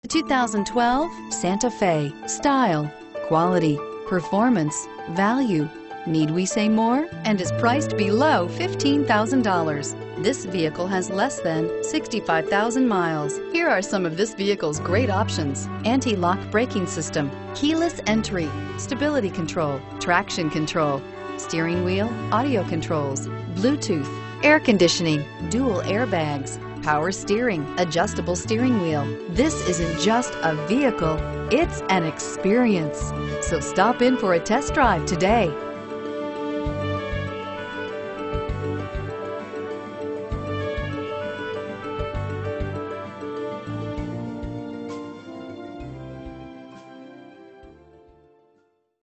2012 Santa Fe. Style, quality, performance, value. Need we say more? And is priced below $15,000. This vehicle has less than 65,000 miles. Here are some of this vehicle's great options: anti-lock braking system, keyless entry, stability control, traction control, steering wheel audio controls, Bluetooth, air conditioning, dual airbags, power steering, adjustable steering wheel. This isn't just a vehicle, it's an experience. So stop in for a test drive today.